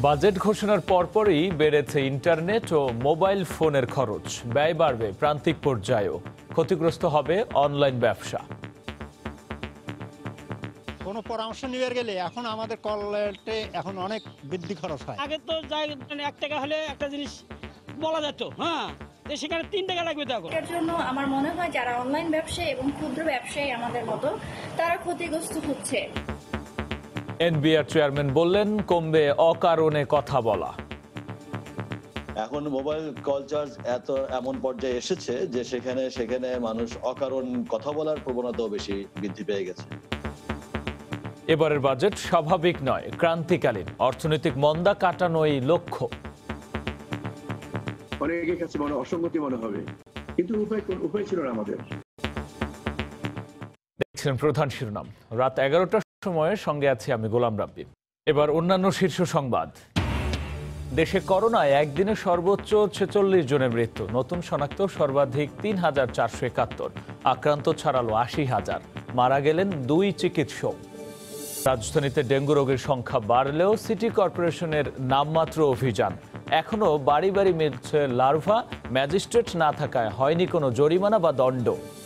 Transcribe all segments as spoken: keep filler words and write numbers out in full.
Budget ঘোষণার পরপরই বেড়েছে ইন্টারনেট ও মোবাইল ফোনের খরচ। ব্যয় বাড়বে প্রান্তিক পর্যায়েও, ক্ষতিগ্রস্ত হবে অনলাইন ব্যবসা। কোনো পরামর্শ নিয়ে গেলে এখন আমাদের কলেটে এখন অনেক বৃদ্ধি খরচ হয়। আগে তো যাই মানে এক টাকা হলে একটা জিনিস বলা যেত, হ্যাঁ সেখানে তিন টাকা লাগবে। তখন এর জন্য আমার মনে হয় যারা অনলাইন ব্যবসায়ী এবং ক্ষুদ্র ব্যবসায়ী আমাদের মতো তারা ক্ষতিগ্রস্ত হচ্ছে। এনবিআর চেয়ারম্যান বললেন, কমবে অকারণে কথা বলা। এখন মোবাইল কল চার্জ এত এমন পর্যায়ে এসেছে যে সেখানে সেখানে মানুষ অকারণ কথা বলার প্রবণতাও বেশি বৃদ্ধি পেয়ে গেছে। এবারের বাজেট স্বাভাবিক নয়, ক্রান্তিকালীন। অর্থনৈতিক মন্দা কাটানোই লক্ষ্য। অনেকের কাছে মনে অসঙ্গতি মনে হবে, কিন্তু উপায় উপায় ছিল না আমাদের। দেখছেন প্রধান শিরোনাম। রাত এগারোটার সময়ের সঙ্গে আছি আমি গোলাম রাব্বি। এবার অন্যান্য শীর্ষ সংবাদ। দেশে করোনায় একদিনে সর্বোচ্চ ছেচল্লিশ জনের মৃত্যু। নতুন শনাক্ত সর্বাধিক তিন হাজার চারশো একাত্তর। আক্রান্ত ছাড়ালো আশি হাজার। মারা গেলেন দুই চিকিৎসক। রাজধানীতে ডেঙ্গু রোগের সংখ্যা বাড়লেও সিটি কর্পোরেশনের নামমাত্র অভিযান। এখনো বাড়ি বাড়ি মিলছে লার্ভা। ম্যাজিস্ট্রেট না থাকায় হয়নি কোনো জরিমানা বা দণ্ড।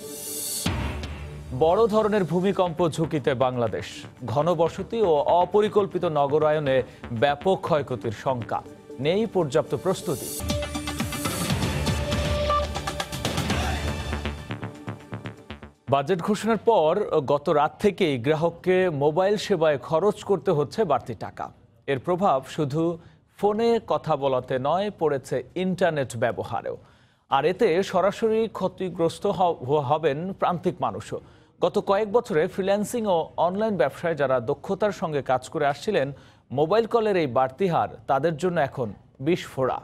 বড় ধরনের ভূমিকম্প ঝুঁকিতে বাংলাদেশ। ঘনবসতি ও অপরিকল্পিত নগরায়নে ব্যাপক ক্ষয়ক্ষতির শঙ্কা। নেই পর্যাপ্ত প্রস্তুতি। বাজেট ঘোষণার পর গত রাত থেকেই গ্রাহককে মোবাইল সেবায় খরচ করতে হচ্ছে বাড়তি টাকা। এর প্রভাব শুধু ফোনে কথা বলাতে নয়, পড়েছে ইন্টারনেট ব্যবহারেও। আর এতে সরাসরি ক্ষতিগ্রস্ত হবেন প্রান্তিক মানুষও। গত কয়েক বছরে ফ্রিল্যান্সিং ও অনলাইন ব্যবসায় যারা দক্ষতার সঙ্গে কাজ করে আসছিলেন, মোবাইল কলের এই বাড়তি হার তাদের জন্য এখন বিস্ফোরা।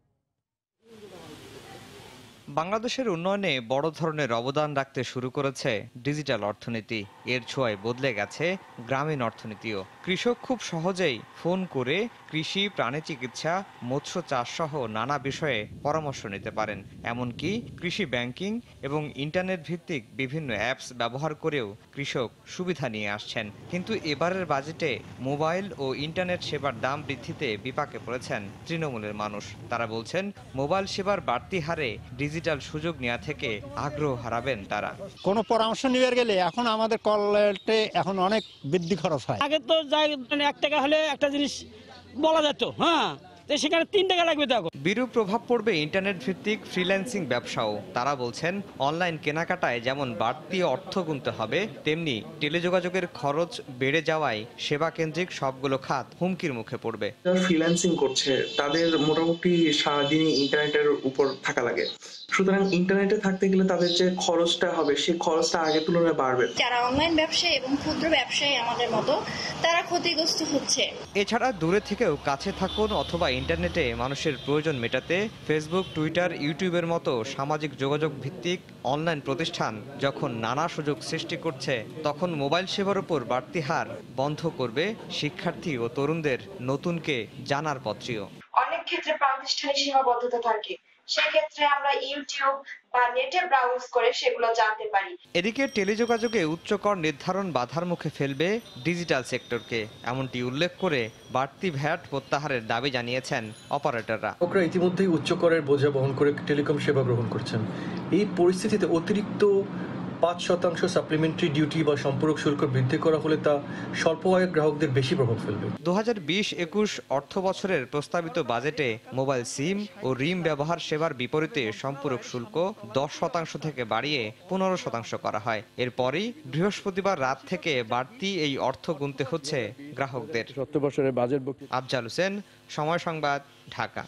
বাংলাদেশের উন্নয়নে বড় ধরনের অবদান রাখতে শুরু করেছে ডিজিটাল অর্থনীতি। এর ছোঁয়ায় বদলে গেছে গ্রামীণ অর্থনীতিও। কৃষক খুব সহজেই ফোন করে কৃষি, প্রাণী চিকিৎসা, মৎস্য চাষ সহ নানা বিষয়ে পরামর্শ নিতে পারেন। এমনকি কৃষি ব্যাংকিং এবং ইন্টারনেট ভিত্তিক বিভিন্ন অ্যাপস ব্যবহার করেও কৃষক সুবিধা নিয়ে আসছেন। কিন্তু এবারের বাজেটে মোবাইল ও ইন্টারনেট সেবার দাম বৃদ্ধিতে বিপাকে পড়েছেন তৃণমূলের মানুষ। তারা বলছেন, মোবাইল সেবার বাড়তি হারে ডিজিটাল সুযোগ নেওয়া থেকে আগ্রহ হারাবেন তারা। কোনো পরামর্শ নিয়ে গেলে এখন আমাদের কলেটে এখন অনেক বৃদ্ধি খরচ হয়। আগে তো যাই মানে এক টাকা হলে একটা জিনিস বলা যেত, হ্যাঁ সেখানে তিন টাকা লাগবে। তখন বিরূপ প্রভাব পড়বে ইন্টারনেট ভিত্তিক ফ্রিল্যান্সিং ব্যবসাও। তারা বলছেন, অনলাইন কেনাকাটায় যেমন বাড়তি অর্থ গুনতে হবে, তেমনি টেলিযোগাযোগের খরচ বেড়ে যাওয়ায় সেবা কেন্দ্রিক সবগুলো খাত হুমকির মুখে পড়বে। যারা ফ্রিল্যান্সিং করছে তাদের মোটামুটি সারাদিনই ইন্টারনেটের উপর থাকা লাগে, সুতরাং ইন্টারনেটে থাকতে গেলে তাদের যে খরচটা হবে সেই খরচটা আগের তুলনায় বাড়বে। যারা অনলাইন ব্যবসায়ী এবং ক্ষুদ্র ব্যবসায়ী আমাদের মতো তারা ক্ষতিগ্রস্ত হচ্ছে। এছাড়া দূরে থেকেও কাছে থাকুন অথবা ইন্টারনেটে মানুষের প্রয়োজন মেটাতে ফেসবুক, টুইটার, ইউটিউবের মতো সামাজিক যোগাযোগ ভিত্তিক অনলাইন প্রতিষ্ঠান যখন নানা সুযোগ সৃষ্টি করছে, তখন মোবাইল সেবার উপর বাড়তি হার বন্ধ করবে শিক্ষার্থী ও তরুণদের নতুনকে জানার পত্রিও। অনেক ক্ষেত্রে প্রাতিষ্ঠানিক সীমাবদ্ধতা থাকে, সেক্ষেত্রে আমরা ইউটিউব বা নেটে ব্রাউজ করে সেগুলো জানতে পারি। এদিকে টেলিযোগাযোগে উচ্চ কর নির্ধারণ বাধার মুখে ফেলবে ডিজিটাল সেক্টরকে, এমনটি উল্লেখ করে বাড়তি ভ্যাট প্রত্যাহারের দাবি জানিয়েছেন অপারেটররা। গ্রাহকরা ইতিমধ্যেই উচ্চ করের বোঝা বহন করে টেলিকম সেবা গ্রহণ করছেন। এই পরিস্থিতিতে অতিরিক্ত পাঁচ শতাংশ সাপ্লিমেন্টারি ডিউটি বা সম্পূরক শুল্ক বৃদ্ধি করা হলে তা স্বল্প আয়ের গ্রাহকদের বেশি প্রভাব ফেলবে। দু হাজার বিশ একুশ অর্থ বছরের প্রস্তাবিত বাজেটে মোবাইল সিম ও রিম ব্যবহার সেবার বিপরীতে সম্পূরক শুল্ক দশ শতাংশ থেকে বাড়িয়ে পনেরো শতাংশ করা হয়। এরপরই বৃহস্পতিবার রাত থেকে বাড়তি এই অর্থ গুনতে হচ্ছে গ্রাহকদের। অর্থ বছরের বাজেট। আফজাল হোসেন, সময় সংবাদ, ঢাকা।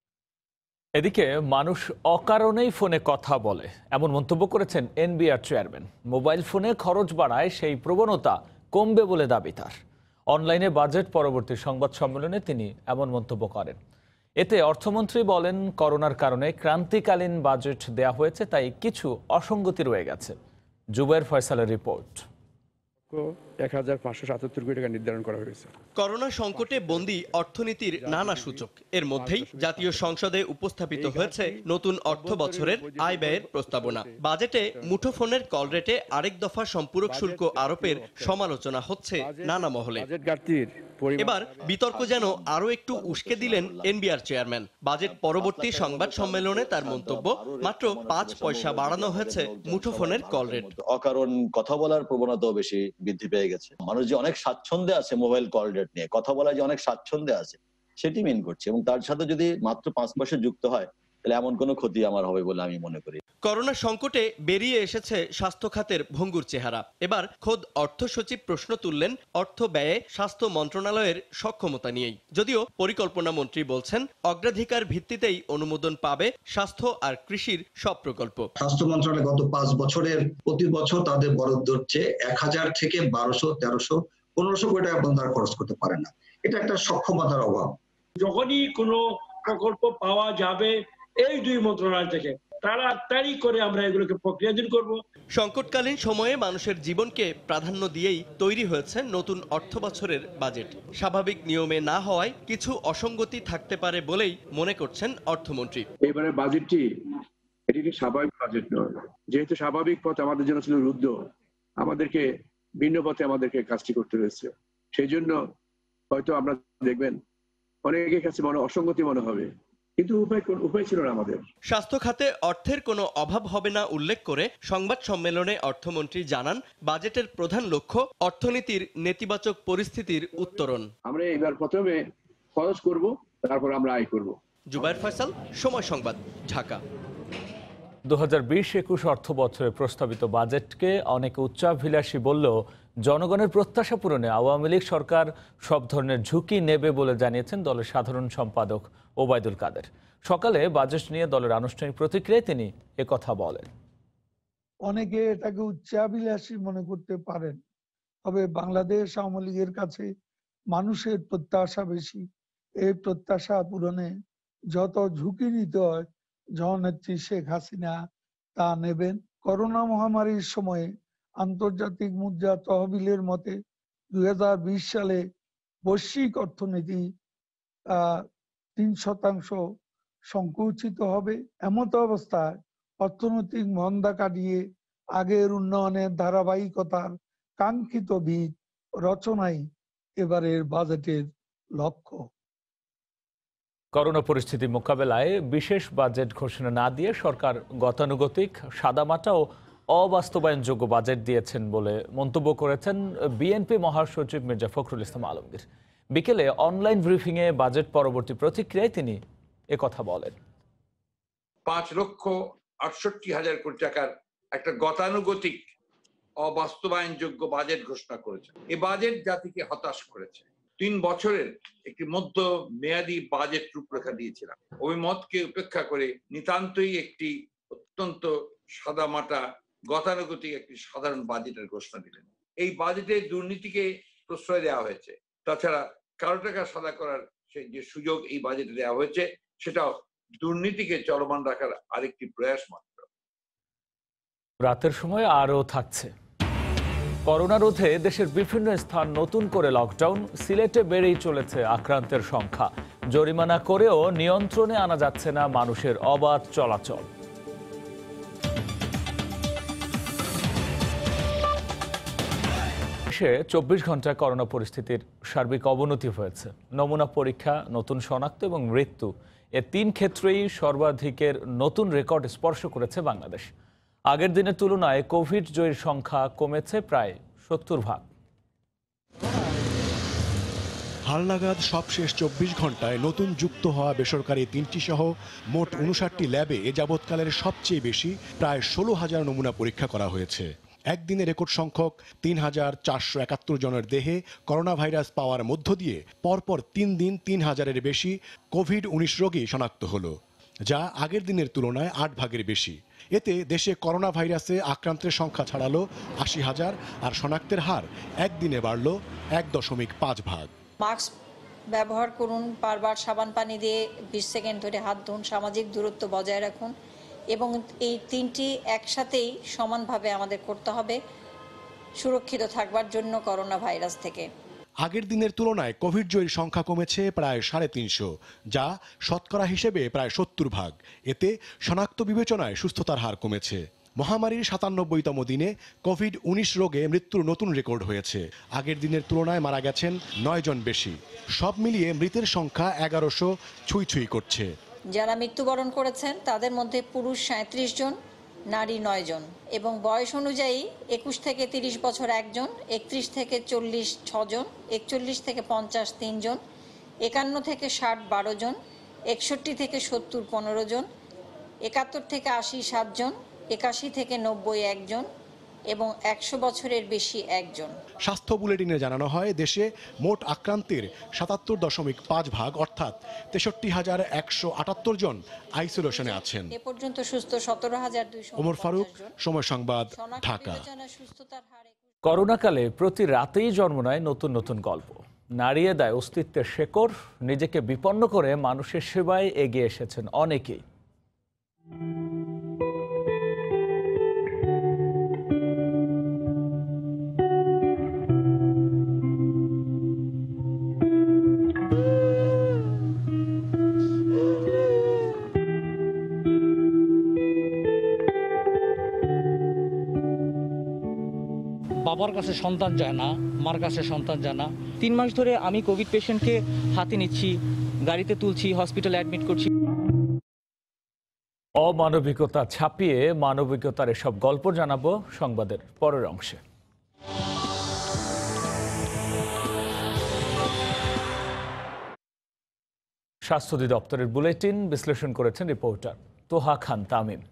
এদিকে মানুষ অকারণেই ফোনে কথা বলে, এমন মন্তব্য করেছেন এনবিআর চেয়ারম্যান। মোবাইল ফোনে খরচ বাড়ায় সেই প্রবণতা কমবে বলে দাবি তার। অনলাইনে বাজেট পরবর্তী সংবাদ সম্মেলনে তিনি এমন মন্তব্য করেন। এতে অর্থমন্ত্রী বলেন, করোনার কারণে ক্রান্তিকালীন বাজেট দেয়া হয়েছে, তাই কিছু অসঙ্গতি রয়ে গেছে। জুবায়ের ফয়সালের রিপোর্ট। এক হাজার পাঁচশো সাতাত্তর কোটি টাকা নির্ধারণ করা হয়েছে। করোনা সংকটে বন্দী অর্থনীতির নানা সূচক, এর মধ্যেই জাতীয় সংসদে উপস্থাপিত হয়েছে নতুন অর্থ বছরের আয় ব্যয়ের প্রস্তাবনা। বাজেটে মুঠোফোনের কল রেটে আরেক দফা সম্পূরক শুল্ক আরোপের সমালোচনা হচ্ছে নানা মহলে। এবার বিতর্ক যেন আরো একটু উস্কে দিলেন এনবিআর চেয়ারম্যান। বাজেট পরবর্তী সংবাদ সম্মেলনে তার মন্তব্য, মাত্র পাঁচ পয়সা বাড়ানো হয়েছে মুঠোফোনের কল রেট। অকারণ কথা বলার প্রবণতাও বেশি বৃদ্ধি পেয়ে গেছে। মানুষ যে অনেক স্বাচ্ছন্দ্যে আছে মোবাইল কল রেট নিয়ে কথা বলা, যে অনেক স্বাচ্ছন্দ্যে আছে সেটি মেন করছে, এবং তার সাথে যদি মাত্র পাঁচ পয়সা যুক্ত হয় তাহলে এমন কোনো ক্ষতি আমার হবে বলে আমি মনে করি। করোনা সংকটে বেরিয়ে এসেছে স্বাস্থ্য খাতের ভঙ্গুর চেহারা। এবার খোদ অর্থ সচিব প্রশ্ন তুললেন অর্থ ব্যয়ে স্বাস্থ্য মন্ত্রণালয়ের সক্ষমতা নিয়েই। যদিও পরিকল্পনা মন্ত্রী বলছেন অগ্রাধিকার ভিত্তিতেই অনুমোদন পাবে স্বাস্থ্য আর কৃষির সব প্রকল্প। স্বাস্থ্য মন্ত্রণালয় গত পাঁচ বছরের প্রতি বছর তাদের বরাদ্দ হচ্ছে এক হাজার থেকে বারোশো তেরোশো পনেরোশো কোটি টাকা পর্যন্ত তারা খরচ করতে পারে না। এটা একটা সক্ষমতার অভাব। যখনই কোনো প্রকল্প পাওয়া যাবে এই দুই মন্ত্রণালয় থেকে তাড়াতাড়ি করে আমরা এগুলোকে প্রক্রিয়াধীন করব। সংকটকালীন সময়ে মানুষের জীবনকে প্রাধান্য দিয়েই তৈরি হয়েছে নতুন অর্থ বছরের বাজেট। স্বাভাবিক নিয়মে না হওয়ায় কিছু অসঙ্গতি থাকতে পারে বলেই মনে করছেন অর্থমন্ত্রী। এবারে বাজেটটি এটি স্বাভাবিক বাজেট নয়, যেহেতু স্বাভাবিক পথ আমাদের জন্য ছিল রুদ্ধ, আমাদেরকে ভিন্ন পথে আমাদেরকে কাজটি করতে হয়েছে। সেই জন্য হয়তো আমরা দেখবেন অনেকের কাছে মনে অসঙ্গতি মনে হবে, কিন্তু উপায় উপায় ছিল না আমাদের। স্বাস্থ্য খাতে অর্থের কোনো অভাব হবে না উল্লেখ করে সংবাদ সম্মেলনে অর্থমন্ত্রী জানান, বাজেটের প্রধান লক্ষ্য অর্থনীতির নেতিবাচক পরিস্থিতির উত্তরণ। আমরা এবার প্রথমে খরচ করব, তারপর আমরা আয় করব। জুবায়ের ফয়সাল, সময় সংবাদ, ঢাকা। দু হাজার বিশ একুশ অর্থ বছরে প্রস্তাবিত বাজেটকে অনেকে উচ্চাভিলাষী বললেও জনগণের প্রত্যাশা পূরণে আওয়ামী লীগ সরকার সব ধরনের ঝুঁকি নেবে বলে জানিয়েছেন দলের সাধারণ সম্পাদক ওবায়দুল কাদের। সকালে বাজেট নিয়ে দলের আনুষ্ঠানিক প্রতিক্রিয়ায় তিনি একথা বলেন। অনেকে এটাকে উচ্চাভিলাষী মনে করতে পারেন, তবে বাংলাদেশ আওয়ামী লীগের কাছে মানুষের প্রত্যাশা বেশি। এই প্রত্যাশা পূরণে যত ঝুঁকি নিতে হয় জননেত্রী শেখ হাসিনা তা নেবেন। করোনা মহামারীর সময়ে আন্তর্জাতিক মুদ্রা তহবিলের মতে দুই হাজার বিশ সালে বৈশ্বিক অর্থনীতি আহ তিন শতাংশ সংকুচিত হবে। এমত অবস্থায় অর্থনৈতিক মন্দা কাটিয়ে আগের উন্নয়নের ধারাবাহিকতার কাঙ্ক্ষিত ভিত রচনাই এবারের বাজেটের লক্ষ্য। করোনা পরিস্থিতি মোকাবেলায় বিশেষ বাজেট ঘোষণা না দিয়ে সরকার গতানুগতিক সাদামাটা ও অবাস্তবায়নযোগ্য বাজেট দিয়েছেন বলে মন্তব্য করেছেন বিএনপি মহাসচিব মির্জা ফখরুল ইসলাম আলমগীর। বিকেলে অনলাইন ব্রিফিংয়ে বাজেট পরবর্তী প্রতিক্রিয়ায় তিনি একথা বলেন। পাঁচ লক্ষ আটষট্টি হাজার কোটি টাকার একটা গতানুগতিক অবাস্তবায়নযোগ্য বাজেট ঘোষণা করেছে। এই বাজেট জাতিকে হতাশ করেছে। তিন বছরের একটি মধ্য মেয়াদী বাজেট রূপরেখা দিয়েছিলাম। ওই মতকে উপেক্ষা করে নিতান্তই একটি অত্যন্ত সাদামাটা গতানুগতিক একটি সাধারণ বাজেটের ঘোষণা দিলেন। এই বাজেটে দুর্নীতিকে প্রশ্রয় দেওয়া হয়েছে। তাছাড়া কারো টাকা সাদা করার সেই যে সুযোগ এই বাজেটে দেওয়া হয়েছে সেটাও দুর্নীতিকে চলমান রাখার আরেকটি প্রয়াস মাত্র। রাতের সময় আরও থাকছে করোনা রোধে দেশের বিভিন্ন স্থান নতুন করে লকডাউন। সিলেটে বেড়েই চলেছে আক্রান্তের সংখ্যা। জরিমানা করেও নিয়ন্ত্রণে আনা যাচ্ছে না মানুষের অবাধ চলাচল। দেশে চব্বিশ ঘন্টায় করোনা পরিস্থিতির সার্বিক অবনতি হয়েছে। নমুনা পরীক্ষা, নতুন শনাক্ত এবং মৃত্যু এ তিন ক্ষেত্রেই সর্বাধিকের নতুন রেকর্ড স্পর্শ করেছে বাংলাদেশ। আগের দিনের তুলনায় কোভিড জয়ীর সংখ্যা কমেছে প্রায় সত্তর ভাগ। হালনাগাদ সবশেষ চব্বিশ ঘন্টায় নতুন যুক্ত হওয়া বেসরকারি তিনটি সহ মোট উনষাটটি ল্যাবে এ যাবৎকালের সবচেয়ে বেশি প্রায় ষোলো হাজার নমুনা পরীক্ষা করা হয়েছে। একদিনে রেকর্ড সংখ্যক তিন হাজার চারশো একাত্তর জনের দেহে করোনা ভাইরাস পাওয়ার মধ্য দিয়ে পরপর তিন দিন তিন হাজারের বেশি কোভিড উনিশ রোগী শনাক্ত হলো, যা আগের দিনের তুলনায় আট ভাগের বেশি। এতে দেশে করোনা ভাইরাসে আক্রান্তের সংখ্যা ছাড়ালো আশি হাজার, আর শনাক্তের হার একদিনে বাড়ল এক দশমিক পাঁচ ভাগ। মাস্ক ব্যবহার করুন, বারবার সাবান পানি দিয়ে বিশ সেকেন্ড ধরে হাত ধুন, সামাজিক দূরত্ব বজায় রাখুন এবং এই তিনটি একসাথেই সমানভাবে আমাদের করতে হবে। সুরক্ষিত থাকবার জন্য করোনা ভাইরাস থেকে। আগের দিনের তুলনায় কোভিড জয়ীর সংখ্যা কমেছে প্রায় সাড়ে তিনশো, যা শতকরা হিসেবে প্রায় সত্তর ভাগ। এতে শনাক্ত বিবেচনায় সুস্থতার হার কমেছে। মহামারীর সাতানব্বইতম দিনে কোভিড উনিশ রোগে মৃত্যুর নতুন রেকর্ড হয়েছে। আগের দিনের তুলনায় মারা গেছেন নয় জন বেশি। সব মিলিয়ে মৃতের সংখ্যা এগারোশো ছুঁই ছুঁই করছে। যারা মৃত্যুবরণ করেছেন তাদের মধ্যে পুরুষ সাঁত্রিশ জন, নারী নয় জন এবং বয়স অনুযায়ী একুশ থেকে তিরিশ বছর একজন, একত্রিশ থেকে চল্লিশ ছজন, একচল্লিশ থেকে পঞ্চাশ তিনজন, একান্ন থেকে ষাট বারো জন, একষট্টি থেকে সত্তর পনেরো জন, একাত্তর থেকে আশি সাতজন, একাশি থেকে নব্বই একজন এবং একশো বছরের বেশি একজন। স্বাস্থ্য বুলেটিনে জানানো হয় দেশে মোট আক্রান্তের সাতাত্তর দশমিক পাঁচ ভাগ অর্থাৎ তেষট্টি হাজার একশো আটাত্তর জন আইসোলেশনে আছেন। এ পর্যন্ত সুস্থ সতেরো হাজার দুইশো। ওমর ফারুক, সময় সংবাদ, ঢাকা। করোনাকালে প্রতি রাতেই জন্ম নেয় নতুন নতুন গল্প, নাড়িয়ে দেয় অস্তিত্বের শেকড়। নিজেকে বিপন্ন করে মানুষের সেবায় এগিয়ে এসেছেন অনেকেই। বাবার কাছে সন্তান যায় না, মার কাছে সন্তান যায় না। তিন মাস ধরে আমি কোভিড পেশেন্টকে হাতে নিচ্ছি, গাড়িতে তুলছি, হসপিটালে অ্যাডমিট করছি। অমানবিকতা ছাপিয়ে মানবিকতার এসব গল্প জানাবো সংবাদের পরের অংশে। স্বাস্থ্য অধিদপ্তরের বুলেটিন বিশ্লেষণ করেছেন রিপোর্টার তোহা খান তামিম।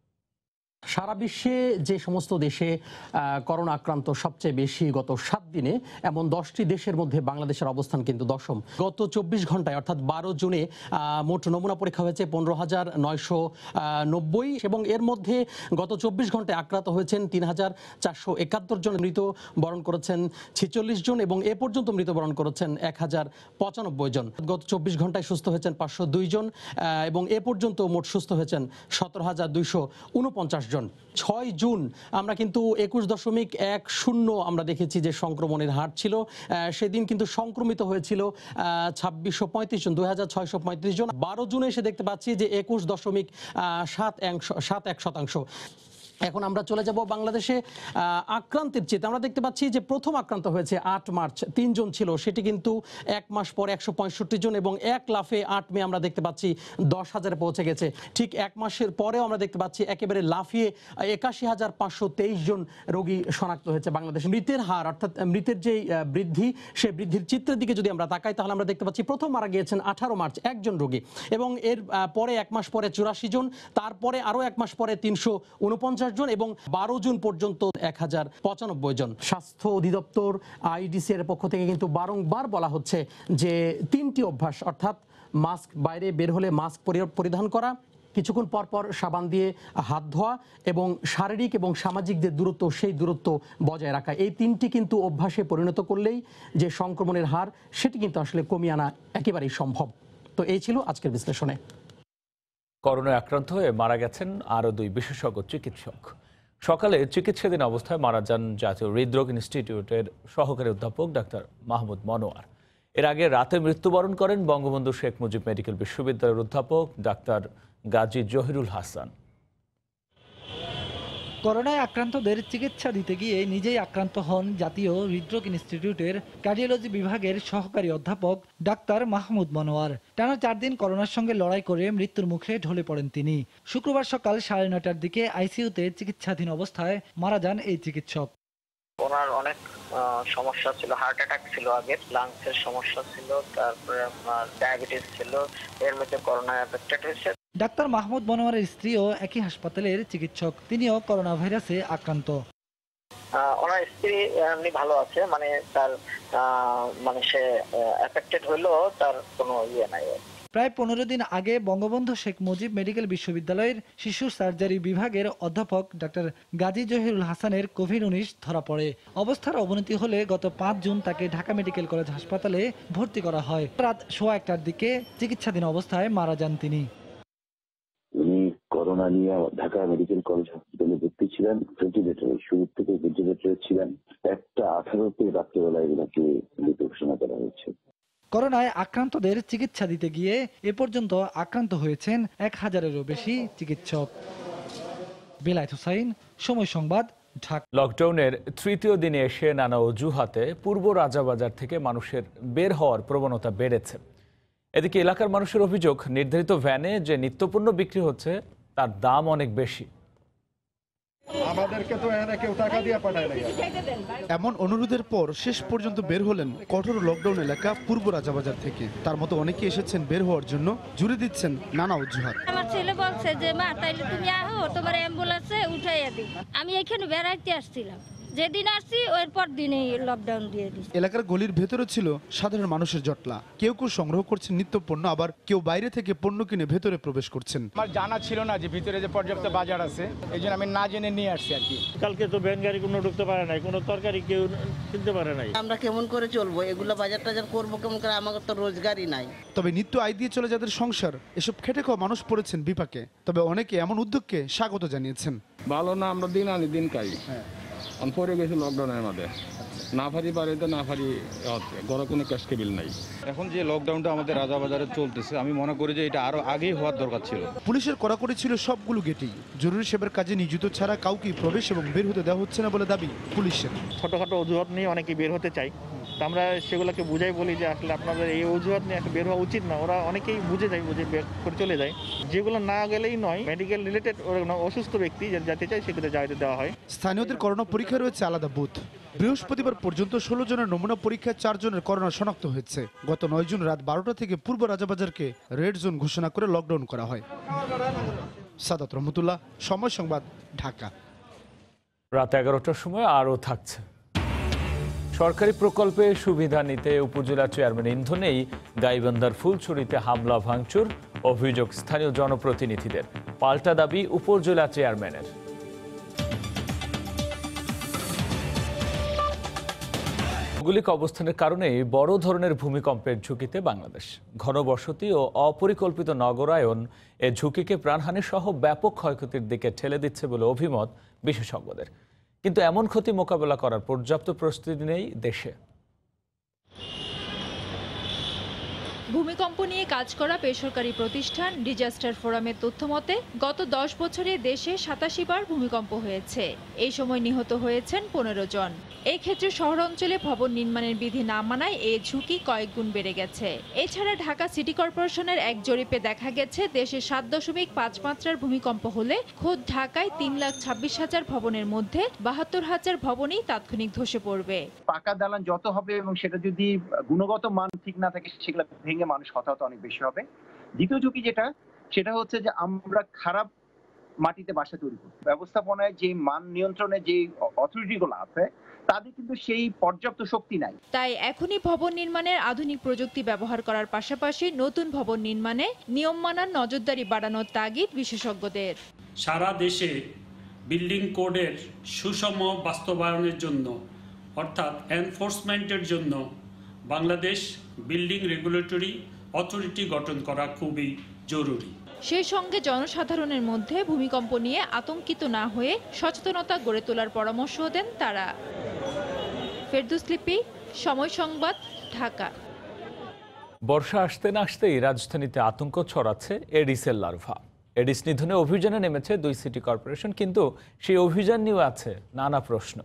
সারা বিশ্বে যে সমস্ত দেশে করোনা আক্রান্ত সবচেয়ে বেশি গত সাত দিনে, এমন দশটি দেশের মধ্যে বাংলাদেশের অবস্থান কিন্তু দশম। গত চব্বিশ ঘন্টায় অর্থাৎ বারো জুনে মোট নমুনা পরীক্ষা হয়েছে পনেরো হাজার নয়শো নব্বই এবং এর মধ্যে গত চব্বিশ ঘন্টায় আক্রান্ত হয়েছেন তিন হাজার চারশো একাত্তর জন, মৃত বরণ করেছেন ছেচল্লিশ জন এবং এ পর্যন্ত মৃত্যুবরণ করেছেন এক হাজার পঁচানব্বই জন। গত চব্বিশ ঘন্টায় সুস্থ হয়েছেন পাঁচশো দুই জন এবং এ পর্যন্ত মোট সুস্থ হয়েছেন সতেরো হাজার দুইশো উনপঞ্চাশ জন। ছয় জুন আমরা কিন্তু একুশ দশমিক এক শূন্য আমরা দেখেছি যে সংক্রমণের হার ছিল। সেদিন কিন্তু সংক্রমিত হয়েছিল ছাব্বিশশো পঁয়ত্রিশ জন, দুই হাজার ছয়শো পঁয়ত্রিশ জন। বারো জুনে এসে দেখতে পাচ্ছি যে একুশ দশমিক সাত সাত এক শতাংশ। এখন আমরা চলে যাব বাংলাদেশে আক্রান্তের চেয়ে। আমরা দেখতে পাচ্ছি যে প্রথম আক্রান্ত হয়েছে আট মার্চ, তিনজন ছিল, সেটি কিন্তু এক মাস পরে একশো পঁয়ষট্টি জন এবং এক লাফে আট মে আমরা দেখতে পাচ্ছি দশ হাজারে পৌঁছে গেছে। ঠিক এক মাসের পরেও আমরা দেখতে পাচ্ছি একেবারে লাফিয়ে একাশি হাজার পাঁচশো তেইশ জন রোগী শনাক্ত হয়েছে বাংলাদেশে। মৃতের হার অর্থাৎ মৃতের যে বৃদ্ধি, সে বৃদ্ধির চিত্রের দিকে যদি আমরা তাকাই তাহলে আমরা দেখতে পাচ্ছি প্রথম মারা গিয়েছেন আঠারো মার্চ একজন রোগী এবং এর পরে এক মাস পরে চুরাশি জন, তারপরে আরও এক মাস পরে তিনশো উনপঞ্চাশ জন এবং বারো জুন পর্যন্ত এক হাজার পঁচানব্বই জন। স্বাস্থ্য অধিদপ্তর আইডিসি এর পক্ষ থেকে কিন্তু বারংবার বলা হচ্ছে যে তিনটি অভ্যাস অর্থাৎ মাস্ক, বাইরে বের হলে মাস্ক পরিধান করা, কিছুক্ষণ পর পর সাবান দিয়ে হাত ধোয়া এবং শারীরিক এবং সামাজিক যে দূরত্ব সেই দূরত্ব বজায় রাখা, এই তিনটি কিন্তু অভ্যাসে পরিণত করলেই যে সংক্রমণের হার সেটি কিন্তু আসলে কমিয়ে আনা একেবারেই সম্ভব। তো এই ছিল আজকের বিশ্লেষণে। করোনায় আক্রান্ত হয়ে মারা গেছেন আরও দুই বিশেষজ্ঞ চিকিৎসক। সকালে চিকিৎসাধীন অবস্থায় মারা যান জাতীয় হৃদরোগ ইনস্টিটিউটের সহকারী অধ্যাপক ডাক্তার মাহমুদ মনোয়ার। এর আগে রাতে মৃত্যুবরণ করেন বঙ্গবন্ধু শেখ মুজিব মেডিকেল বিশ্ববিদ্যালয়ের অধ্যাপক ডাক্তার গাজী জহিরুল হাসান। করোনায় আক্রান্তদের চিকিৎসা দিতে গিয়ে নিজেই আক্রান্ত হন জাতীয় হৃদরোগ ইনস্টিটিউটের কার্ডিওলজি বিভাগের সহকারী অধ্যাপক ডাক্তার মাহমুদ মনোয়ার। টানা চার দিন করোনার সঙ্গে লড়াই করে মৃত্যুর মুখে ঢলে পড়েন তিনি। শুক্রবার সকাল সাড়ে নয়টার দিকে আইসিইউতে চিকিৎসাধীন অবস্থায় মারা যান এই চিকিৎসক। ওনার অনেক সমস্যা ছিল, হার্ট অ্যাটাক ছিল, আগে লাংসের সমস্যা ছিল, তারপরে আপনার ডায়াবেটিস ছিল, এর মধ্যে করোনা এফেক্টেড হয়েছে। ডাক্তার মাহমুদ মনোয়ারের স্ত্রীও একই হাসপাতালের চিকিৎসক, তিনিও করোনা ভাইরাসে আক্রান্ত। ওনার স্ত্রী এমনি ভালো আছে, মানে তার মানে সে এফেক্টেড হইলেও তার কোনো ইয়ে নাই। প্রায় পনেরো দিন আগে বঙ্গবন্ধু শেখ মুজিব মেডিকেল বিশ্ববিদ্যালয়ের শিশু সার্জারি বিভাগের অধ্যাপক ডাক্তার গাজী জহিরুল হাসানের কোভিড উনিশ ধরা পড়ে। অবস্থার অবনতি হলে গত পাঁচ জুন তাকে ঢাকা মেডিকেল কলেজ হাসপাতালে ভর্তি করা হয়। রাত সোয়া একটার দিকে চিকিৎসাধীন অবস্থায় মারা যান তিনি। উনি করোনা করোনা নিয়ে ঢাকা মেডিকেল কলেজ হসপিটালে ভর্তি ছিলেন, ভেন্টিলেটরে শুরু থেকে ভেন্টিলেটরে ছিলেন। একটা আঠারোতে রাত্রেবেলা এগুলোকে মৃত ঘোষণা করা হয়েছে। করোনায় আক্রান্তদের চিকিৎসা দিতে গিয়ে এ পর্যন্ত আক্রান্ত হয়েছেন এক হাজারেরও বেশি চিকিৎসক। বেলায়েত হোসাইন, সময় সংবাদ, ঢাকা। লকডাউনের তৃতীয় দিনে এসে নানা অজুহাতে পূর্ব রাজাবাজার থেকে মানুষের বের হওয়ার প্রবণতা বেড়েছে। এদিকে এলাকার মানুষের অভিযোগ, নির্ধারিত ভ্যানে যে নিত্যপণ্য বিক্রি হচ্ছে তার দাম অনেক বেশি। আমাদেরকে তো এখানে কেউ টাকা দিয়ে পাঠায় না। এমন অনুরোধের পর শেষ পর্যন্ত বের হলেন কঠোর লকডাউন এলাকা পূর্ব রাজাবাজার থেকে। তার মতো অনেকে এসেছেন বের হওয়ার জন্য, জুড়ে দিচ্ছেন নানা অজুহাত। আমার ছেলে বলছে যে মা তাইলে তুমি আহো, তোমার অ্যাম্বুলেন্সে উঠাইয়া দিই। আমি এখানে বেড়াইতে আসছিলাম, যেদিন আসছি ওর পর দিনে লকডাউন দিয়ে দিচ্ছে। এলাকার গলির ভেতরে ছিল সাধারণ মানুষের জটলা। কেউ কেউ সংগ্রহ করছেন নিত্য পণ্য, আবার কেউ বাইরে থেকে পণ্য কিনে ভেতরে প্রবেশ করছেন। আমার জানা ছিল না যে ভিতরে যে পর্যাপ্ত বাজার আছে, এই জন্য আমি না জেনে নিয়ে আসছি আর কি। কালকে তো ভ্যান গাড়ি কোনো ঢুকতে পারে নাই, কোনো তরকারি কেউ কিনতে পারে নাই। আমরা কেমন করে চলবো, এগুলো বাজার টাজার করবো কেমন করে, আমাদের তো রোজগারই নাই। তবে নিত্য আয় দিয়ে চলে যাদের সংসার, এসব খেটে খাওয়া মানুষ পড়েছেন বিপাকে। তবে অনেকে এমন উদ্যোগকে স্বাগত জানিয়েছেন। ভালো না, আমরা দিন আনি দিন খাই, পরে গেছে লকডাউনের মধ্যে না পারি পারে তো না পারি, ঘরে কোনো ক্যাশ কেবিল নাই। এখন যে লকডাউনটা আমাদের রাজাবাজারে চলতেছে, আমি মনে করি যে এটা আরো আগেই হওয়ার দরকার ছিল। পুলিশের কড়াকড়ি ছিল সবগুলো গেটেই। জরুরি সেবার কাজে নিয়োজিত ছাড়া কাউকে প্রবেশ এবং বের হতে দেওয়া হচ্ছে না বলে দাবি পুলিশের। ছোটখাটো অজুহাত নিয়ে অনেকে বের হতে চাই, আমরা সেগুলোকে বুঝাই বলি যে আসলে আপনাদের এই অজুহাত নিয়ে একটা বের হওয়া উচিত না। ওরা অনেকেই বুঝে যায়, বুঝে বের করে চলে যায়। যেগুলো না গেলেই নয়, মেডিকেল রিলেটেড অসুস্থ ব্যক্তি যেতে চায় সেগুলো যাইতে দেওয়া হয়। স্থানীয়দের করোনা পরীক্ষা রয়েছে আলাদা বুথ। বৃহস্পতিবার পর্যন্ত ষোলো জনের নমুনা পরীক্ষায় চার জনের করোনা শনাক্ত হয়েছে। গত নয় জুন রাত বারোটা থেকে পূর্ব রাজাবাজারকে রেড জোন ঘোষণা করে লকডাউন করা হয়। সাদাত রহমতুল্লাহ, সময় সংবাদ, ঢাকা। রাত এগারোটার সময় আরও থাকছে। সরকারি প্রকল্পে সুবিধা নিতে উপজেলা চেয়ারম্যান ইন্ধনেই গাইবান্ধার ফুলছড়িতে হামলা ভাঙচুর, অভিযোগ স্থানীয় জনপ্রতিনিধিদের। পাল্টা দাবি উপজেলা চেয়ারম্যানের। ভৌগোলিক অবস্থানের কারণে বড় ধরনের ভূমিকম্পের ঝুঁকিতে বাংলাদেশ। ঘনবসতি ও অপরিকল্পিত নগরায়ন এ ঝুঁকিকে প্রাণহানি সহ ব্যাপক ক্ষয়ক্ষতির দিকে ঠেলে দিচ্ছে বলে অভিমত বিশেষজ্ঞদের। কিন্তু এমন ক্ষতি মোকাবেলা করার পর্যাপ্ত প্রস্তুতি নেই দেশে। ভূমিকম্প নিয়ে কাজ করা বেসরকারি প্রতিষ্ঠান ডিজাস্টার ফোরামের তথ্য মতে গত দশ বছরে দেশে সাতাশি বার ভূমিকম্প হয়েছে। এই সময় নিহত হয়েছেন পনেরো জন। এই ক্ষেত্রে শহরাঞ্চলে ভবন নির্মাণের বিধি না মানায় এই ঝুঁকি কয়েক গুণ বেড়ে গেছে। এছাড়া ঢাকা সিটি কর্পোরেশনের এক জরিপে দেখা গেছে দেশে সাত দশমিক পাঁচ মাত্রার ভূমিকম্প হলে খোদ ঢাকায় তিন লাখ ছাব্বিশ হাজার ভবনের মধ্যে বাহাত্তর হাজার ভবনই তাৎক্ষণিক ধসে পড়বে। পাকা দালান যত হবে এবং সেটা যদি গুণগত মান ঠিক না থাকে, সেগুলো ভেঙে মানুষ হতাহত অনেক বেশি হবে। দ্বিতীয় ঝুঁকি যেটা, সেটা হচ্ছে যে আমরা খারাপ মাটিতে বাসা তৈরি করি। ব্যবস্থাপনায় যে মান নিয়ন্ত্রণে যে অথরিটিগুলো আছে তাদের কিন্তু সেই পর্যাপ্ত শক্তি নাই। তাই এখনই ভবন নির্মাণের আধুনিক প্রযুক্তি ব্যবহার করার পাশাপাশি নতুন ভবন নির্মাণে নিয়ম মানার নজরদারি বাড়ানোর তাগিদ বিশেষজ্ঞদের। সারা দেশে বিল্ডিং কোডের সুষম বাস্তবায়নের জন্য অর্থাৎ এনফোর্সমেন্টের জন্য বাংলাদেশ বিল্ডিং রেগুলেটরি অথরিটি গঠন করা খুবই জরুরি। সেই সঙ্গে জনসাধারণের মধ্যে ভূমিকম্প নিয়ে আতঙ্কিত না হয়ে সচেতনতা গড়ে তোলার পরামর্শ দেন তারা। ফেরদৌস লিপি, সময় সংবাদ, ঢাকা। বর্ষা আসতে না আসতেই রাজধানীতে আতঙ্ক ছড়াচ্ছে এডিসের লার্ভা। এডিস নিধনে অভিযানে নেমেছে দুই সিটি কর্পোরেশন, কিন্তু সেই অভিযান নিয়েও আছে নানা প্রশ্ন।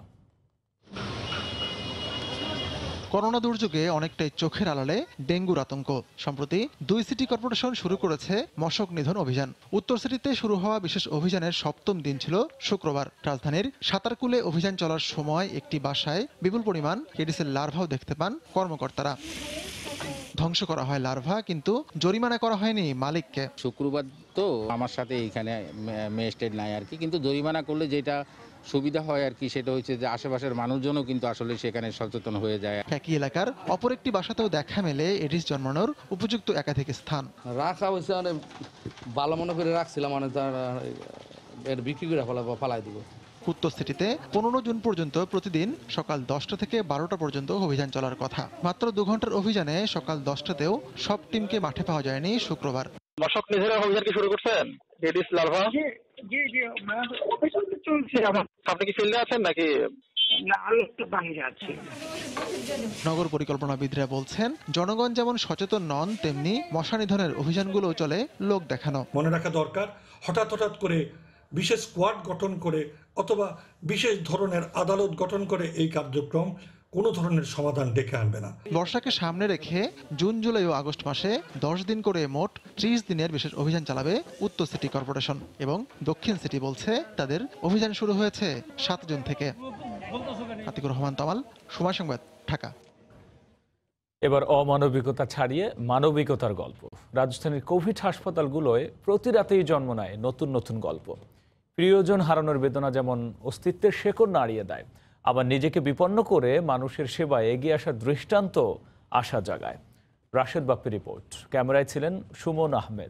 করোনা দুর্যোগে অনেকটাই চোখের আড়ালে ডেঙ্গুর আতঙ্ক। সম্প্রতি দুই সিটি কর্পোরেশন শুরু করেছে মশক নিধন অভিযান। উত্তর সিটিতে শুরু হওয়া বিশেষ অভিযানের সপ্তম দিন ছিল শুক্রবার। রাজধানীর সাতারকুলে অভিযান চলার সময় একটি বাসায় বিপুল পরিমাণ এডিসের লার্ভাও দেখতে পান কর্মকর্তারা। ধ্বংস করা হয় লার্ভা, কিন্তু জরিমানা করা হয়নি মালিককে। শুক্রবার তো আমার সাথে এইখানে ম্যাজিস্ট্রেট নাই আর কি, কিন্তু জরিমানা করলে যেটা সুবিধা হয় আর কি, সেটা হচ্ছে যে আশেপাশের মানুষজনও কিন্তু আসলে সেখানে সচেতন হয়ে যায়। একই এলাকার অপর একটি বাসাতেও দেখা মেলে এডিস জন্মানোর উপযুক্ত একাধিক স্থান। রাখা হয়েছে মানে ভালো মনে করে রাখছিলাম, মানে এর বিক্রি করে ফালাই দিব। উত্তর সিটিতে পনেরো জুন পর্যন্ত প্রতিদিন সকাল দশটা থেকে বারোটা পর্যন্ত অভিযান চলার কথা। মাত্র দু ঘন্টার অভিযানে সকাল দশটাতেও সব টিমকে মাঠে পাওয়া যায়নি শুক্রবার। মশক নিধনের অভিযান কি শুরু করছেন? এডিস লার্ভা জি জি অফিস চলছে আমার। আপনি কি ফিল্ডে আছেন নাকি? না, আমি একটু বাহিরে আছি। নগর পরিকল্পনাবিদরা বলছেন, জনগণ যেমন সচেতন নন, তেমনি মশা নিধনের অভিযানগুলো চলে লোক দেখানো। মনে রাখা দরকার, হঠাৎ হঠাৎ করে বিশেষ স্কোয়াড গঠন করে অথবা বিশেষ ধরনের আদালত গঠন করে এই কার্যক্রম কোনো ধরনের সমাধান ডেকে আনবে না। বর্ষাকে সামনে রেখে জুন, জুলাই ও আগস্ট মাসে দশ দিন করে মোট ত্রিশ দিনের বিশেষ অভিযান চালাবে উত্তর সিটি কর্পোরেশন এবং দক্ষিণ সিটি বলছে তাদের অভিযান শুরু হয়েছে সাত জুন থেকে। আতিকুর রহমান তামাল, সময় সংবাদ, ঢাকা। এবার অমানবিকতা ছাড়িয়ে মানবিকতার গল্প। রাজধানীর কোভিড হাসপাতালগুলোয় প্রতি রাতেই জন্ম নেয় নতুন নতুন গল্প। প্রিয়জন হারানোর বেদনা যেমন অস্তিত্বের শেকড় নাড়িয়ে দেয়, আবার নিজেকে বিপন্ন করে মানুষের সেবায় এগিয়ে আসার দৃষ্টান্ত আশা জাগায়। রাশেদ বাপ্পি রিপোর্ট, ক্যামেরায় ছিলেন সুমন আহমেদ।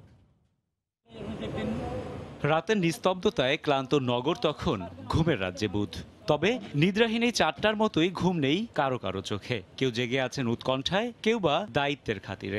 রাতের নিস্তব্ধতায় ক্লান্ত নগর তখন ঘুমের রাজ্যে বুধ। তবে নিদ্রাহীন এই চারটার মতোই ঘুম নেই কারো কারো চোখে। কেউ জেগে আছেন উৎকণ্ঠায়, কেউ বা দায়িত্বের খাতিরে।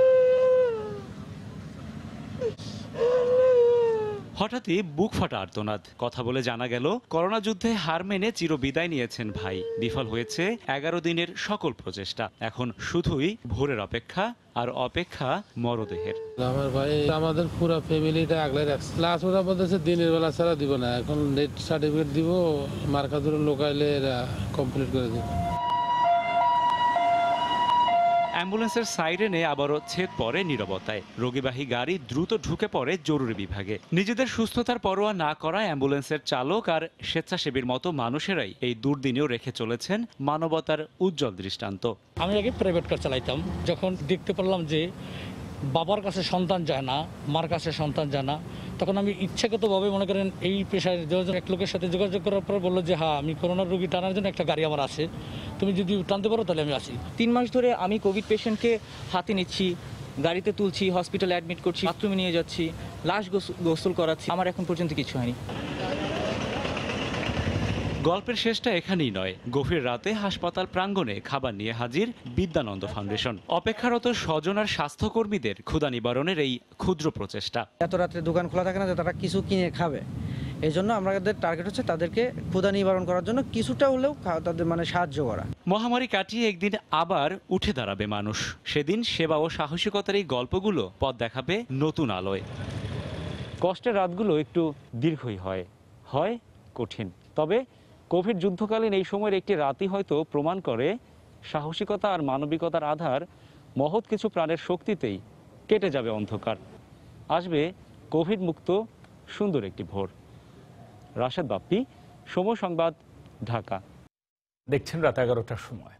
হঠাৎই বুক ফাটা আর্তনাদ। কথা বলে জানা গেল, করোনা যুদ্ধে হার মেনে চিরবিদায় নিয়েছেন ভাই। বিফল হয়েছে এগারো দিনের সকল প্রচেষ্টা। এখন শুধুই ভোরের অপেক্ষা, আর অপেক্ষা মরদেহের। আমার ভাই আমাদের পুরো ফ্যামিলিটা আগলে রাখছে। লাস্ট ওরা বলতেছে দিনের বেলা ছাড়া দিব না, এখন নেট সার্টিফিকেট দিব, মার্কাদুর লোকাইলে এরা কমপ্লিট করে দিব। অ্যাম্বুলেন্সের সাইরেনে আবারও ছেদ পড়ে নীরবতায়। রোগীবাহী গাড়ি দ্রুত ঢুকে পড়ে জরুরি বিভাগে। নিজেদের সুস্থতার পরোয়া না করা অ্যাম্বুলেন্সের চালক আর স্বেচ্ছাসেবীর মতো মানুষেরাই এই দুর্দিনেও রেখে চলেছেন মানবতার উজ্জ্বল দৃষ্টান্ত। আমি আগে প্রাইভেট কার চালাইতাম, যখন দেখতে পারলাম যে বাবার কাছে সন্তান যায় না, মার কাছে সন্তান যায় না, তখন আমি ইচ্ছাগতভাবে মনে করেন এই পেশায় এক লোকের সাথে যোগাযোগ করার পর বললো যে হ্যাঁ, আমি করোনার রোগী টানার জন্য একটা গাড়ি আমার আছে, তুমি যদি টানতে পারো তাহলে আমি আসি। তিন মাস ধরে আমি কোভিড পেশেন্টকে হাতে নিচ্ছি, গাড়িতে তুলছি, হসপিটালে অ্যাডমিট করছি, বাথরুমে নিয়ে যাচ্ছি, লাশ গোসল করাচ্ছি। আমার এখন পর্যন্ত কিছু হয়নি। গল্পের শেষটা এখানেই নয়। গভীর রাতে হাসপাতাল প্রাঙ্গণে খাবার নিয়ে হাজির বিদ্যানন্দ ফাউন্ডেশন। অপেক্ষারত স্বজন আর স্বাস্থ্যকর্মীদের ক্ষুধা নিবারণের এই ক্ষুদ্র প্রচেষ্টা। এত রাত্রে দোকান খোলা থাকে না যে তারা কিছু কিনে খাবে, এই জন্য আমাদের টার্গেট হচ্ছে তাদেরকে ক্ষুধা নিবারণ করার জন্য কিছুটা হলেও তাদের মানে সাহায্য করা। মহামারী কাটিয়ে একদিন আবার উঠে দাঁড়াবে মানুষ। সেদিন সেবা ও সাহসিকতার এই গল্পগুলো পথ দেখাবে নতুন আলোয়। কষ্টের রাতগুলো একটু দীর্ঘই হয়, হয় কঠিন। তবে কোভিড যুদ্ধকালীন এই সময়ের একটি রাতই হয়তো প্রমাণ করে সাহসিকতা আর মানবিকতার আধার মহৎ কিছু প্রাণের শক্তিতেই কেটে যাবে অন্ধকার। আসবে কোভিড মুক্ত সুন্দর একটি ভোর। রাশেদ বাপ্পি, সময় সংবাদ, ঢাকা। দেখছেন রাত এগারোটার সময়।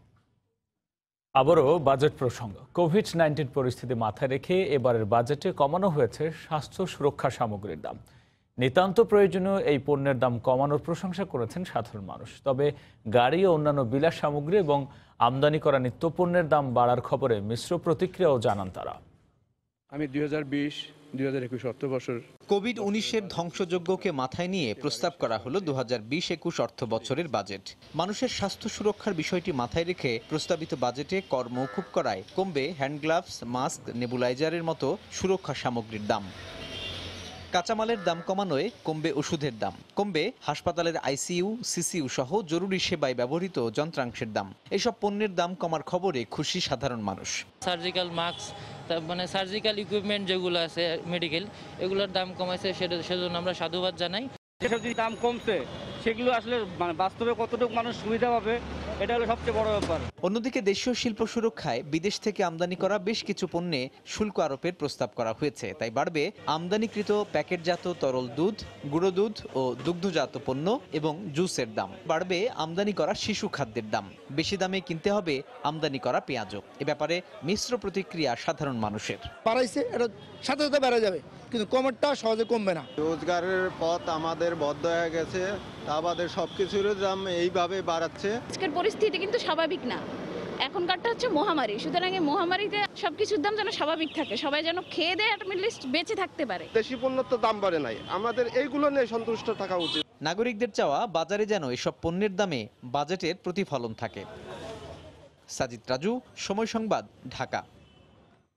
আবারও বাজেট প্রসঙ্গ। কোভিড নাইন্টিন পরিস্থিতি মাথায় রেখে এবারের বাজেটে কমানো হয়েছে স্বাস্থ্য সুরক্ষা সামগ্রীর দাম। নিতান্ত প্রয়োজনীয় এই পণ্যের দাম কমানোর প্রশংসা করেছেন সাধারণ মানুষ। তবে গাড়ি ও অন্যান্য বিলাস সামগ্রী এবং আমদানি করা নিত্যপণ্যের দাম বাড়ার খবরে মিশ্র প্রতিক্রিয়াও জানান তারা। আমি দুই হাজার বিশ দুই হাজার একুশ অর্থবর্ষের কোভিড উনিশের ধ্বংসযজ্ঞকে মাথায় নিয়ে প্রস্তাব করা হলো দু হাজার বিশ একুশ অর্থ বছরের বাজেট। মানুষের স্বাস্থ্য সুরক্ষার বিষয়টি মাথায় রেখে প্রস্তাবিত বাজেটে কর মওকুফ করায় কমবে হ্যান্ড গ্লাভস, মাস্ক, নেবুলাইজারের মতো সুরক্ষা সামগ্রীর দাম। কাঁচামালের দাম কমানোয় কমবে ওষুধের দাম, কমবে হাসপাতালের আইসিইউ, সিসিইউ সহ জরুরি সেবায় ব্যবহৃত যন্ত্রাংশের দাম। এসব পণ্যের দাম কমার খবরে খুশি সাধারণ মানুষ। সার্জিক্যাল মাস্ক, মানে সার্জিক্যাল ইকুইপমেন্ট যেগুলো আছে মেডিকেল, এগুলোর দাম কমাইছে, সেটা সেজন্য আমরা সাধুবাদ জানাই। যেসব যদি দাম কমছে সেগুলো আসলে মানে বাস্তবে কতটুকু মানুষ সুবিধা পাবে, এটা হলো সবচেয়ে বড় ব্যাপার। অন্যদিকে দেশীয় শিল্প সুরক্ষায় বিদেশ থেকে আমদানি করা বেশ কিছু পণ্যে শুল্ক আরোপের প্রস্তাব করা হয়েছে। তাই বাড়বে আমদানিকৃত প্যাকেটজাত তরল দুধ, গুঁড়ো দুধ ও দুগ্ধজাত পণ্য এবং জুসের দাম। বাড়বে আমদানি করা শিশু খাদ্যের দাম। বেশি দামে কিনতে হবে আমদানি করা পেঁয়াজও। এ ব্যাপারে মিশ্র প্রতিক্রিয়া সাধারণ মানুষের। বাড়াইছে, এটা সাথে সাথে বেড়ে যাবে, কিন্তু কমেরটা সহজে কমবে না। রোজগারের পথ আমাদের বদ্ধ হয়ে গেছে, আমাদের সবকিছুর দাম এইভাবে বাড়াচ্ছে। আজকের পরিস্থিতি কিন্তু স্বাভাবিক না, এখনকারটা হচ্ছে মহামারী। সুতরাং এই মহামারীতে সবকিছুর দাম যেন স্বাভাবিক থাকে, সবাই যেন খেয়ে দেয়, অ্যাটলিস্ট বেঁচে থাকতে পারে। দেশি পণ্যের তো দাম বাড়ে নাই, আমাদের এইগুলো নিয়ে সন্তুষ্ট থাকা উচিত। নাগরিকদের চাওয়া বাজারে যেন এসব পণ্যের দামে বাজেটের প্রতিফলন থাকে। সাজিদ রাজু, সময় সংবাদ, ঢাকা।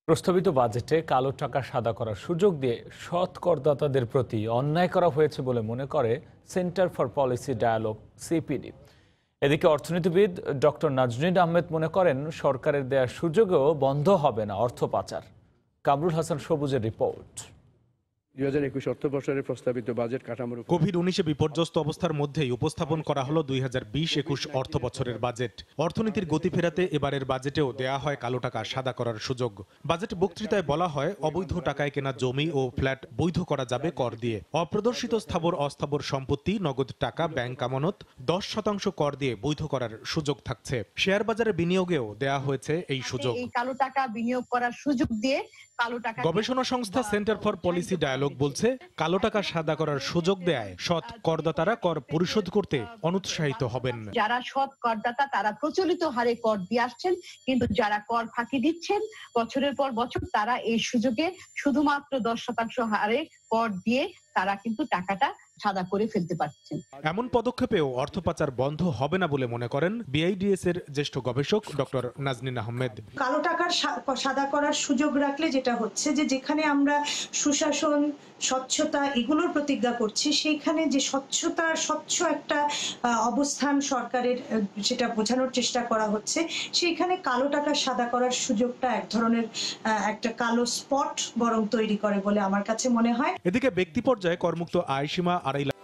প্রস্তাবিত বাজেটে কালো টাকা সাদা করার সুযোগ দিয়ে সৎ করদাতাদের প্রতি অন্যায় করা হয়েছে বলে মনে করে Centre for Policy Dialogue CPD. এদিকে অর্থনীতিবিদ ডক্টর নাজনীন আহমেদ মনে করেন সরকারের দেয়া সুযোগেও বন্ধ হবে না অর্থ পাচার। কামরুল হাসান সবুজের রিপোর্ট। দুই হাজার একুশ অর্থ বছরের প্রস্তাবিত বাজেট কাঠামোর কোভিড উনিশে বিপর্যস্ত অবস্থার মধ্যেই উপস্থাপন করা হলো দুই হাজার বিশ একুশ অর্থ বছরের বাজেট। অর্থনীতির গতি ফেরাতে এবারের বাজেটেও দেয়া হয় কালো টাকা সাদা করার সুযোগ। বাজেট বক্তৃতায় বলা হয় অবৈধ টাকায় কেনা জমি ও ফ্ল্যাট বৈধ করা যাবে কর দিয়ে। অপ্রদর্শিত স্থাবর অস্থাবর সম্পত্তি, নগদ টাকা, ব্যাংক আমানত দশ শতাংশ কর দিয়ে বৈধ করার সুযোগ থাকছে। শেয়ার বাজারে বিনিয়োগেও দেয়া হয়েছে এই সুযোগ। এই কালো টাকা বিনিয়োগ করার সুযোগ দিয়ে কালো টাকা গবেষণা সংস্থা সেন্টার ফর পলিসি ডায়ালগ বলছে কালো টাকা সাদা করার সুযোগ দেয় সৎ করদাতারা কর পরিশোধ করতে অনুৎসাহিত হবেন। যারা সৎ করদাতা তারা প্রচলিত হারে কর দিয়ে আসছেন, কিন্তু যারা কর ফাঁকি দিচ্ছেন বছরের পর বছর তারা এই সুযোগে শুধুমাত্র দশ শতাংশ হারে কর দিয়ে তারা কিন্তু টাকাটা সাদা করে ফেলতে পারছেন। এমন পদক্ষেপেও অর্থ পাচার বন্ধ হবে না বলে মনে করেন বিআইডিএস এর জ্যেষ্ঠ গবেষক ডক্টর নাজনীন আহমেদ। কালো টাকার সাদা করার সুযোগ রাখলে যেটা হচ্ছে যে যেখানে আমরা সুশাসন, স্বচ্ছতা এগুলোর প্রতিজ্ঞা করছি, সেইখানে যে স্বচ্ছতা স্বচ্ছ একটা অবস্থান সরকারের সেটা বোঝানোর চেষ্টা করা হচ্ছে, সেইখানে কালো টাকা সাদা করার সুযোগটা এক ধরনের একটা কালো স্পট বরং তৈরি করে বলে আমার কাছে মনে হয়। এদিকে ব্যক্তি পর্যায়ে করমুক্ত আয় সীমা আড়াই